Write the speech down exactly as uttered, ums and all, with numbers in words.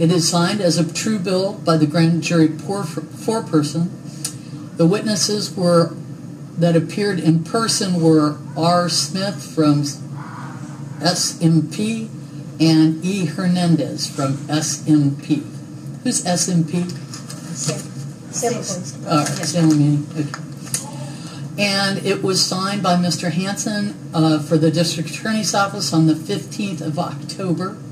It is signed as a true bill by the grand jury foreperson. The witnesses were that appeared in person were R. Smith from S M P and E. Hernandez from S M P. Who's S M P? Salem. Uh, Salem. Okay. And it was signed by Mister Hanson uh, for the District Attorney's Office on the fifteenth of October.